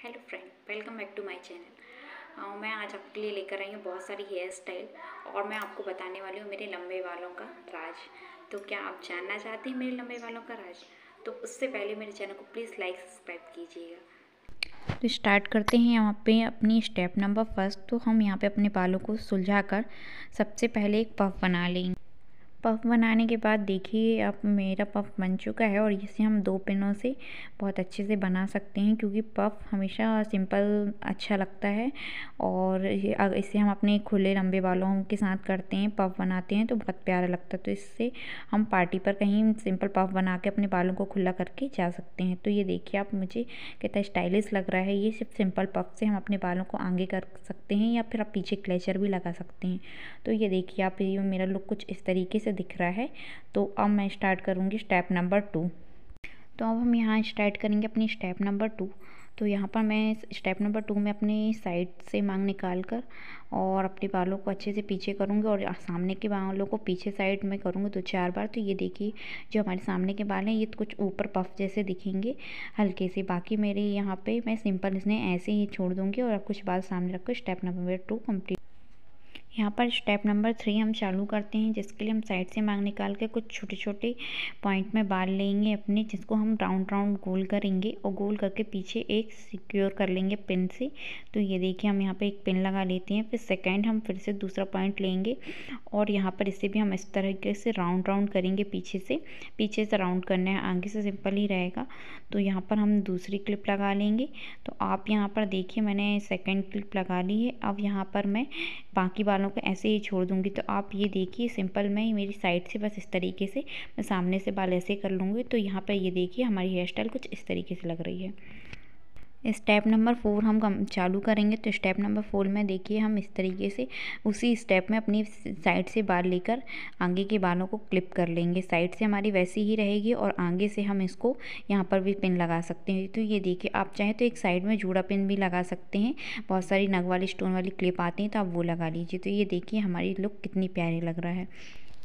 Hello friend, welcome back to my channel. मैं आज आपके लिए लेकर आई हूँ बहुत सारी हेयर स्टाइल और मैं आपको बताने वाली हूँ मेरे लंबे बालों का राज। तो क्या आप जानना चाहते हैं मेरे लंबे बालों का राज? तो उससे पहले मेरे चैनल को प्लीज़ लाइक सब्सक्राइब कीजिएगा। तो स्टार्ट करते हैं यहाँ पे अपनी स्टेप नंबर फर्स्ट। तो हम यहाँ पे अपने बालों को सुलझा कर सबसे पहले एक पफ बना लेंगे। पफ बनाने के बाद देखिए अब मेरा पफ बन चुका है और इसे हम 2 पिनों से बहुत अच्छे से बना सकते हैं, क्योंकि पफ हमेशा सिंपल अच्छा लगता है और इसे हम अपने खुले लंबे बालों के साथ करते हैं, पफ बनाते हैं तो बहुत प्यारा लगता है। तो इससे हम पार्टी पर कहीं सिंपल पफ बना के अपने बालों को खुला करके जा सकते हैं। तो ये देखिए आप, मुझे कितना स्टाइलिश लग रहा है। ये सिर्फ सिंपल पफ से हम अपने बालों को आगे कर सकते हैं या फिर आप पीछे क्लेचर भी लगा सकते हैं। तो ये देखिए आप, ये मेरा लुक कुछ इस तरीके से दिख रहा है। तो अब मैं स्टार्ट करूँगी स्टेप नंबर 2। तो अब हम यहाँ स्टार्ट करेंगे अपनी स्टेप नंबर 2। तो यहाँ पर मैं स्टेप नंबर 2 में अपनी साइड से मांग निकाल कर और अपने बालों को अच्छे से पीछे करूँगी और सामने के बालों को पीछे साइड में करूँगी 2-4 बार। तो ये देखिए जो हमारे सामने के बाल हैं ये तो कुछ ऊपर पफ जैसे दिखेंगे हल्के से। बाकी मेरे यहाँ पे मैं सिंपल इसने ऐसे ही छोड़ दूँगी और कुछ बाल सामने रखकर स्टेप नंबर 2 कंप्लीट। यहाँ पर स्टेप नंबर 3 हम चालू करते हैं, जिसके लिए हम साइड से मांग निकाल के कुछ छोटे छोटे पॉइंट में बाल लेंगे अपने, जिसको हम राउंड राउंड गोल करेंगे और गोल करके पीछे एक सिक्योर कर लेंगे पिन से। तो ये देखिए हम यहाँ पे एक पिन लगा लेते हैं, फिर सेकंड हम फिर से दूसरा पॉइंट लेंगे और यहाँ पर इसे भी हम इस तरीके से राउंड राउंड करेंगे पीछे से राउंड करना है, आगे से सिंपल ही रहेगा। तो यहाँ पर हम दूसरी क्लिप लगा लेंगे। तो आप यहाँ पर देखिए मैंने सेकेंड क्लिप लगा ली है। अब यहाँ पर मैं बाकी बालों को ऐसे ही छोड़ दूंगी। तो आप ये देखिए सिंपल मैं मेरी साइड से बस इस तरीके से मैं सामने से बाल ऐसे कर लूँगी। तो यहाँ पर ये देखिए हमारी हेयर स्टाइल कुछ इस तरीके से लग रही है। स्टेप नंबर 4 हम चालू करेंगे। तो स्टेप नंबर 4 में देखिए हम इस तरीके से उसी स्टेप में अपनी साइड से बाल लेकर आगे के बालों को क्लिप कर लेंगे। साइड से हमारी वैसी ही रहेगी और आगे से हम इसको यहाँ पर भी पिन लगा सकते हैं। तो ये देखिए आप चाहें तो एक साइड में जूड़ा पिन भी लगा सकते हैं, बहुत सारी नग वाली स्टोन वाली क्लिप आती हैं तो आप वो लगा लीजिए। तो ये देखिए हमारी लुक कितनी प्यारी लग रहा है।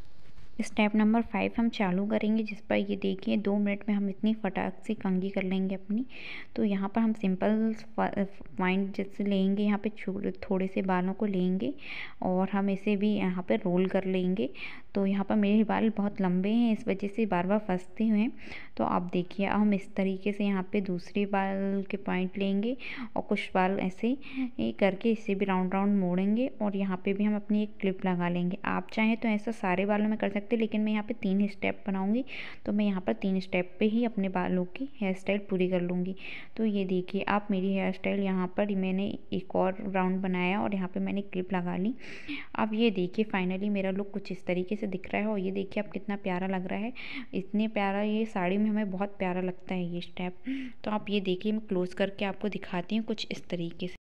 स्टेप नंबर 5 हम चालू करेंगे, जिस पर ये देखिए 2 मिनट में हम इतनी फटाक से कंघी कर लेंगे अपनी। तो यहाँ पर हम सिंपल पॉइंट जैसे लेंगे, यहाँ पे थोड़े से बालों को लेंगे और हम इसे भी यहाँ पे रोल कर लेंगे। तो यहाँ पर मेरे बाल बहुत लंबे हैं, इस वजह से बार बार फंसते हुए हैं। तो आप देखिए अब हम इस तरीके से यहाँ पे दूसरे बाल के पॉइंट लेंगे और कुछ बाल ऐसे करके इसे भी राउंड राउंड मोड़ेंगे और यहाँ पे भी हम अपनी एक क्लिप लगा लेंगे। आप चाहें तो ऐसा सारे बालों में कर सकते, लेकिन मैं यहाँ पे 3 स्टेप बनाऊंगी तो मैं यहाँ पर 3 स्टेप पे ही अपने बालों की हेयर स्टाइल पूरी कर लूँगी। तो ये देखिए आप मेरी हेयर स्टाइल यहाँ पर मैंने एक और राउंड बनाया और यहाँ पे मैंने क्लिप लगा ली। अब ये देखिए फाइनली मेरा लुक कुछ इस तरीके से दिख रहा है और ये देखिए आप कितना प्यारा लग रहा है। इतने प्यारा, ये साड़ी में हमें बहुत प्यारा लगता है ये स्टेप। तो आप ये देखिए मैं क्लोज करके आपको दिखाती हूँ कुछ इस तरीके से।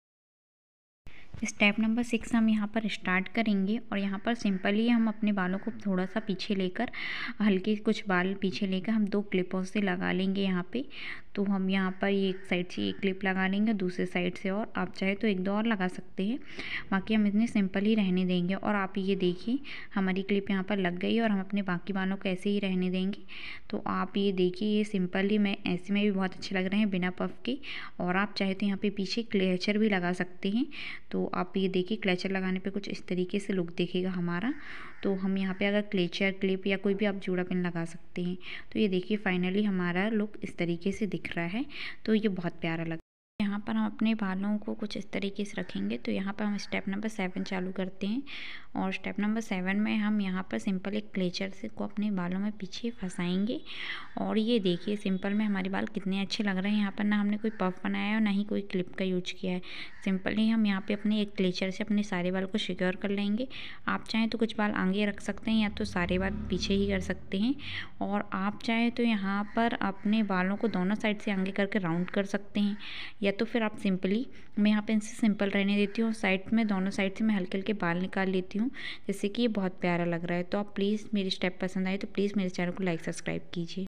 स्टेप नंबर 6 हम यहाँ पर स्टार्ट करेंगे और यहाँ पर सिंपली हम अपने बालों को थोड़ा सा पीछे लेकर हल्के कुछ बाल पीछे लेकर हम 2 क्लिपों से लगा लेंगे यहाँ पे। तो हम यहाँ पर ये एक साइड से एक क्लिप लगा लेंगे, दूसरे साइड से और आप चाहे तो 1-2 और लगा सकते हैं, बाकी हम इतने सिंपल ही रहने देंगे। और आप ये देखिए हमारी क्लिप यहाँ पर लग गई और हम अपने बाकी बालों को ऐसे ही रहने देंगे। तो आप ये देखिए ये सिंपल ही मैं ऐसे में भी बहुत अच्छे लग रहे हैं बिना पफ के। और आप चाहे तो यहाँ पे पीछे क्लेचर भी लगा सकते हैं। तो आप ये देखिए क्लेचर लगाने पे कुछ इस तरीके से लुक दिखेगा हमारा। तो हम यहाँ पे अगर क्लेचर क्लिप या कोई भी आप जूड़ा पिन लगा सकते हैं। तो ये देखिए फाइनली हमारा लुक इस तरीके से दिख रहा है। तो ये बहुत प्यारा लग यहाँ पर हम अपने बालों को कुछ इस तरीके से रखेंगे। तो यहाँ पर हम स्टेप नंबर 7 चालू करते हैं और स्टेप नंबर 7 में हम यहाँ पर सिंपल एक क्लेचर से को अपने बालों में पीछे फंसाएंगे। और ये देखिए सिंपल में हमारे बाल कितने अच्छे लग रहे हैं। यहाँ पर ना हमने कोई पफ बनाया है और ना ही कोई क्लिप का यूज किया है। सिंपली हम यहाँ पे अपने एक क्लेचर से अपने सारे बाल को सिक्योर कर लेंगे। आप चाहें तो कुछ बाल आगे रख सकते हैं या तो सारे बाल पीछे ही कर सकते हैं। और आप चाहें तो यहाँ पर अपने बालों को दोनों साइड से आगे करके राउंड कर सकते हैं, या तो फिर आप सिंपली, मैं यहाँ पे इनसे सिंपल रहने देती हूँ, साइड में दोनों साइड से मैं हल्के हल्के बाल निकाल लेती हूँ, जिससे कि ये बहुत प्यारा लग रहा है। तो आप प्लीज़ मेरी स्टेप पसंद आए तो प्लीज़ मेरे चैनल को लाइक सब्सक्राइब कीजिए।